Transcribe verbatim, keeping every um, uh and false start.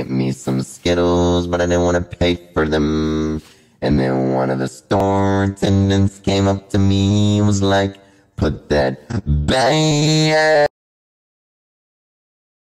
me some Skittles, but I didn't want to pay for them. And then one of the store attendants came up to me and was like, put that back